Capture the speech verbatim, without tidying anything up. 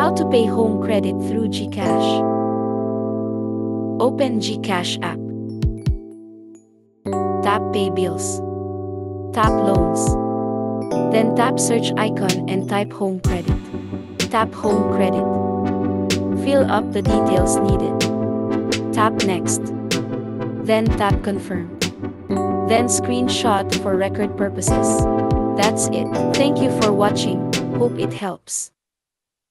How to pay home credit through Gcash. Open Gcash app. Tap Pay Bills. Tap Loans. Then tap Search icon and type Home Credit. Tap Home Credit. Fill up the details needed. Tap Next. Then tap Confirm. Then screenshot for record purposes. That's it. Thank you for watching. Hope it helps.